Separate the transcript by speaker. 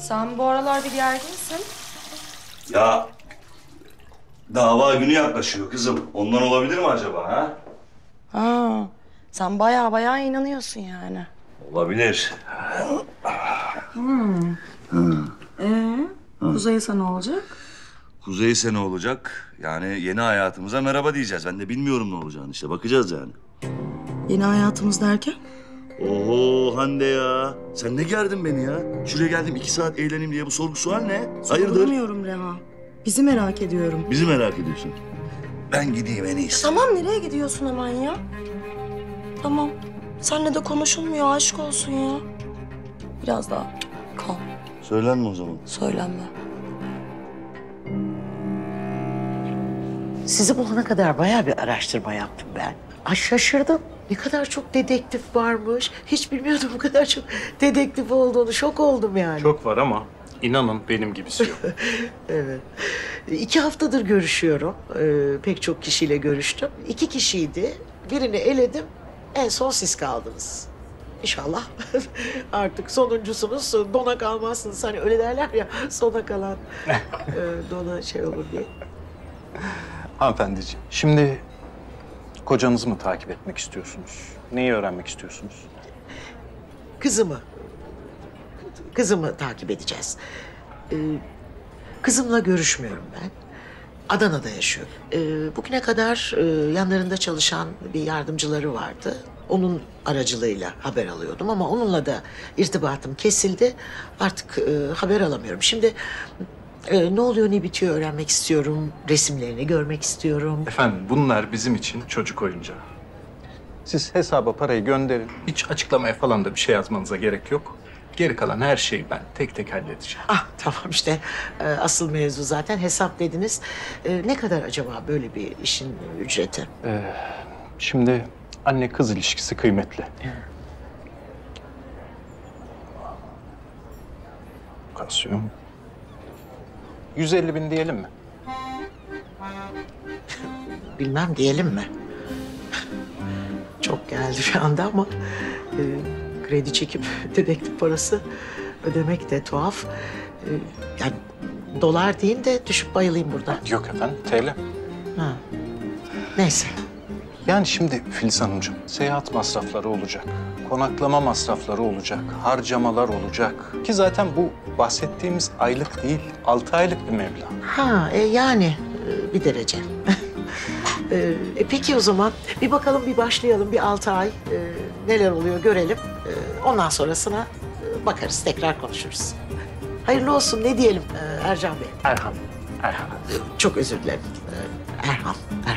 Speaker 1: Sen bu aralar bir gerginsin.
Speaker 2: Ya dava günü yaklaşıyor kızım. Ondan olabilir mi acaba ha?
Speaker 1: Ha, sen baya inanıyorsun yani.
Speaker 2: Olabilir.
Speaker 1: Kuzey'se ne olacak?
Speaker 2: Kuzey ise ne olacak? Yani yeni hayatımıza merhaba diyeceğiz. Ben de bilmiyorum ne olacağını işte. Bakacağız yani.
Speaker 1: Yeni hayatımız derken?
Speaker 2: Oho Hande ya. Sen ne gerdin beni ya? Şuraya geldim 2 saat eğleneyim diye bu sorgu sual ne? Hayırdır?
Speaker 1: Sormuyorum Reha. Bizi merak ediyorum.
Speaker 2: Bizi merak ediyorsun. Ben gideyim en iyisi.
Speaker 1: Tamam, nereye gidiyorsun hemen ya? Tamam. Seninle de konuşulmuyor, aşk olsun ya. Biraz daha kal,
Speaker 2: Söylenme o zaman.
Speaker 1: söylenme.
Speaker 3: Sizi bulana kadar bayağı bir araştırma yaptım ben. Ay şaşırdım. Ne kadar çok dedektif varmış. Hiç bilmiyordum bu kadar çok dedektif olduğunu. Şok oldum yani.
Speaker 4: Çok var ama inanın benim gibisi yok.
Speaker 3: Evet. 2 haftadır görüşüyorum. Pek çok kişiyle görüştüm. 2 kişiydi. Birini eledim. En son siz kaldınız. İnşallah artık sonuncusunuz. Dona kalmazsınız. Hani öyle derler ya, sona kalan dona şey olur diye.
Speaker 4: Hanımefendiciğim, şimdi kocanızı mı takip etmek istiyorsunuz? Neyi öğrenmek istiyorsunuz?
Speaker 3: Kızımı takip edeceğiz. Kızımla görüşmüyorum ben. Adana'da yaşıyor. Bugüne kadar yanlarında çalışan bir yardımcıları vardı. Onun aracılığıyla haber alıyordum ama onunla da irtibatım kesildi. Artık haber alamıyorum. Şimdi ne oluyor ne bitiyor öğrenmek istiyorum. Resimlerini görmek istiyorum.
Speaker 4: Efendim bunlar bizim için çocuk oyuncağı. Siz hesaba parayı gönderin. Hiç açıklamaya falan da bir şey yazmanıza gerek yok. Geri kalan her şeyi ben tek tek halledeceğim.
Speaker 3: Ah tamam işte asıl mevzu zaten hesap dediniz. Ne kadar acaba böyle bir işin ücreti?
Speaker 4: Şimdi anne kız ilişkisi kıymetli. Kasıyorum. 150.000 diyelim mi?
Speaker 3: Bilmem diyelim mi? Çok geldi bir anda ama kredi çekip dedektif parası ödemek de tuhaf. Yani dolar deyin de düşüp bayılayım burada.
Speaker 4: Yok efendim, TL.
Speaker 3: Ha. Neyse.
Speaker 4: Yani şimdi Filiz Hanımcığım, seyahat masrafları olacak, konaklama masrafları olacak, harcamalar olacak. Ki zaten bu bahsettiğimiz aylık değil, 6 aylık bir meblağ.
Speaker 3: Ha yani bir derece. Peki o zaman bir bakalım, bir başlayalım, bir 6 ay neler oluyor görelim. Ondan sonrasına bakarız, tekrar konuşuruz. Hayırlı olsun ne diyelim Ercan Bey?
Speaker 4: Erhan.
Speaker 3: Çok özür dilerim. Erhan.